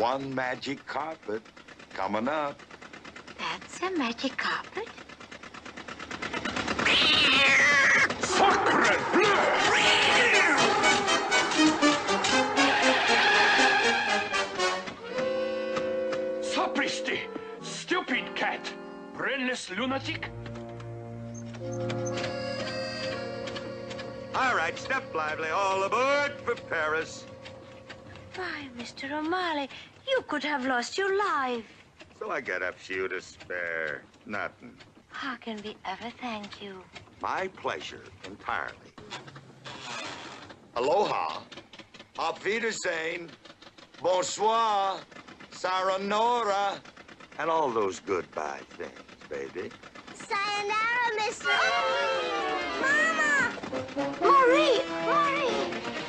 one magic carpet coming up. That's a magic carpet? Sacre bleu! Sapristi! Stupid cat! Brainless lunatic! All right, step lively. All aboard for Paris. Why, Mr. O'Malley, you could have lost your life. So I got a few to spare. Nothing. How can we ever thank you? My pleasure, entirely. Aloha. Auf Wiedersehen. Bonsoir. Sayonara. And all those goodbye things, baby. Sayonara, Mr. Mama! Marie! Marie!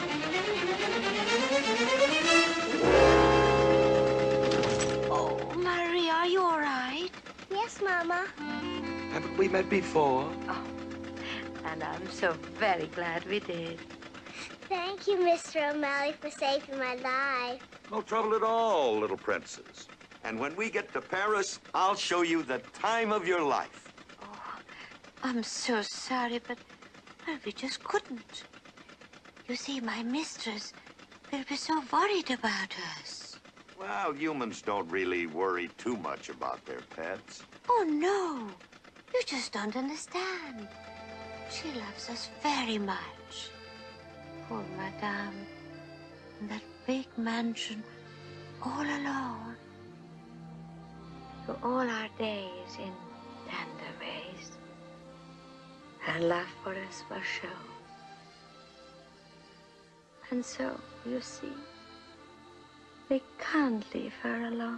Oh, Marie, are you all right? Yes, Mama. Haven't we met before? Oh, and I'm so very glad we did. Thank you, Mr. O'Malley, for saving my life. No trouble at all, little princess. And when we get to Paris, I'll show you the time of your life. Oh, I'm so sorry, but well, we just couldn't. You see, my mistress will be so worried about us. Well, humans don't really worry too much about their pets. Oh, no. You just don't understand. She loves us very much. Poor Madame, in that big mansion, all alone. Through all our days in tender ways. Her love for us was shown. And so, you see, we can't leave her alone.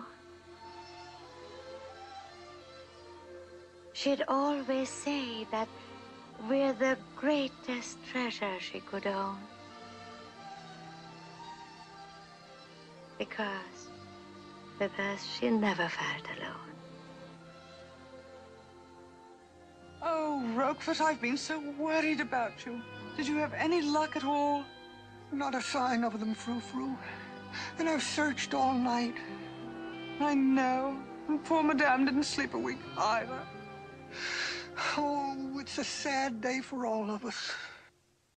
She'd always say that we're the greatest treasure she could own. Because with us, she never felt alone. Oh, Roquefort, I've been so worried about you. Did you have any luck at all? Not a sign of them, Frou-Frou. And I've searched all night. I know. And poor Madame didn't sleep a wink either. Oh, it's a sad day for all of us.